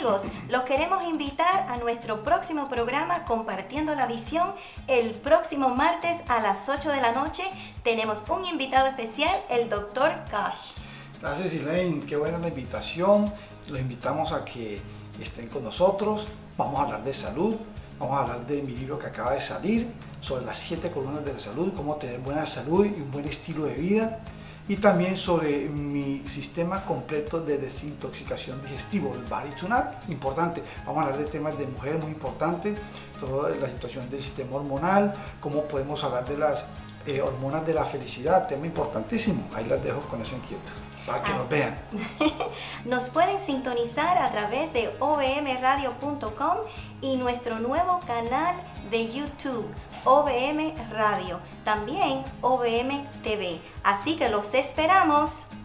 amigos, los queremos invitar a nuestro próximo programa Compartiendo la Visión. El próximo martes a las 8 de la noche tenemos un invitado especial, el Dr. Kosh. Gracias, Elaine, qué buena la invitación. Los invitamos a que estén con nosotros. Vamos a hablar de salud, vamos a hablar de mi libro que acaba de salir sobre las 7 columnas de la salud, cómo tener buena salud y un buen estilo de vida, y también sobre mi sistema completo de desintoxicación digestivo, el Body Tune-Up, importante. Vamos a hablar de temas de mujeres muy importantes, toda la situación del sistema hormonal, cómo podemos hablar de las hormonas de la felicidad, tema importantísimo. Ahí las dejo con eso inquieto, para que nos vean. Nos pueden sintonizar a través de ovmradio.com y nuestro nuevo canal de YouTube, OVM Radio, también OVM TV. Así que los esperamos.